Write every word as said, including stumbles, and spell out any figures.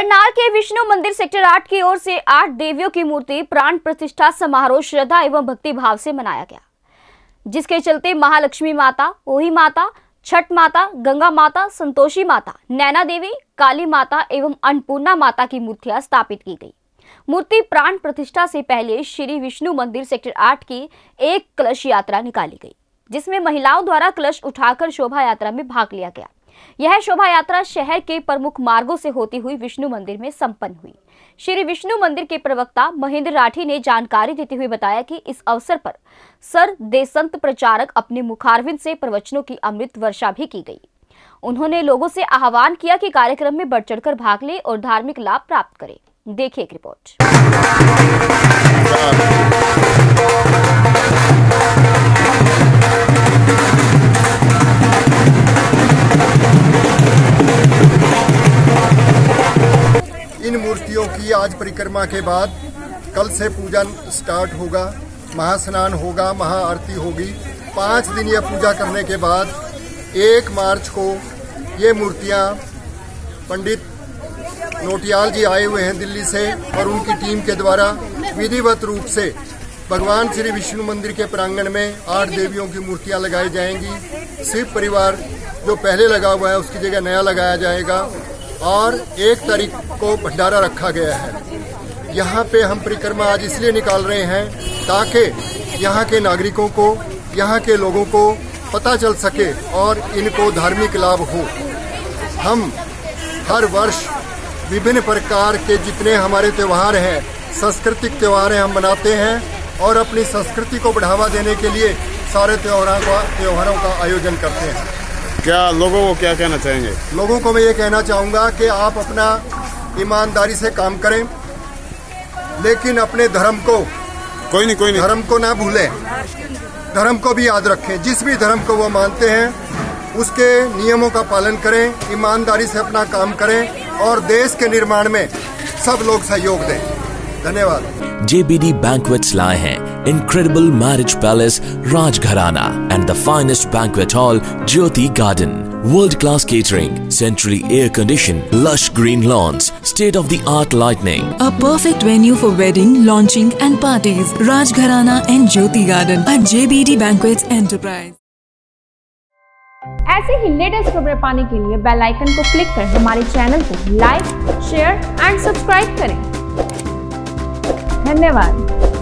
करनाल के विष्णु मंदिर सेक्टर आठ की ओर से आठ देवियों की मूर्ति प्राण प्रतिष्ठा समारोह श्रद्धा एवं भक्ति भाव से मनाया गया, जिसके चलते महालक्ष्मी माता, ओही माता, छठ माता, गंगा माता, संतोषी माता, नैना देवी, काली माता एवं अन्नपूर्णा माता की मूर्तियां स्थापित की गई। मूर्ति प्राण प्रतिष्ठा से पहले श्री विष्णु मंदिर सेक्टर आठ की एक कलश यात्रा निकाली गई, जिसमें महिलाओं द्वारा कलश उठाकर शोभा यात्रा में भाग लिया गया। यह शोभा यात्रा शहर के प्रमुख मार्गों से होती हुई विष्णु मंदिर में संपन्न हुई। श्री विष्णु मंदिर के प्रवक्ता महेंद्र राठी ने जानकारी देते हुए बताया कि इस अवसर पर सर देशंत प्रचारक अपने मुखारविंद से प्रवचनों की अमृत वर्षा भी की गई। उन्होंने लोगों से आह्वान किया कि कार्यक्रम में बढ़ चढ़कर भाग ले और धार्मिक लाभ प्राप्त करें। देखिए एक रिपोर्ट। इन मूर्तियों की आज परिक्रमा के बाद कल से पूजन स्टार्ट होगा, महास्नान होगा, महाआरती होगी। पाँच दिन यह पूजा करने के बाद एक मार्च को ये मूर्तियां पंडित नोटियाल जी आए हुए हैं दिल्ली से और उनकी टीम के द्वारा विधिवत रूप से भगवान श्री विष्णु मंदिर के प्रांगण में आठ देवियों की मूर्तियां लगाई जाएंगी। शिव परिवार जो पहले लगा हुआ है उसकी जगह नया लगाया जाएगा और एक तारीख को भंडारा रखा गया है। यहाँ पे हम परिक्रमा आज इसलिए निकाल रहे हैं ताकि यहाँ के नागरिकों को, यहाँ के लोगों को पता चल सके और इनको धार्मिक लाभ हो। हम हर वर्ष विभिन्न प्रकार के जितने हमारे त्यौहार हैं, सांस्कृतिक त्यौहार हम मनाते हैं और अपनी संस्कृति को बढ़ावा देने के लिए सारे त्योहारों का त्योहारों का आयोजन करते हैं। क्या लोगों को क्या कहना चाहेंगे? लोगों को मैं ये कहना चाहूँगा कि आप अपना ईमानदारी से काम करें, लेकिन अपने धर्म को कोई नहीं कोई नहीं धर्म को ना भूलें, धर्म को भी याद रखें। जिस भी धर्म को वो मानते हैं उसके नियमों का पालन करें, ईमानदारी से अपना काम करें और देश के निर्माण में सब लोग सहयोग दें। धन्यवाद। J B D Banquets लाए हैं incredible marriage palace Rajgharana and the finest banquet hall Jyoti Garden. World-class catering, centrally air-conditioned, lush green lawns, state-of-the-art lighting. A perfect venue for wedding, launching and parties. Rajgharana and Jyoti Garden at J B D Banquets Enterprise. ऐसे ही latest खबरें पाने के लिए bell icon को click कर हमारे channel को like, share and subscribe करें। धन्यवाद।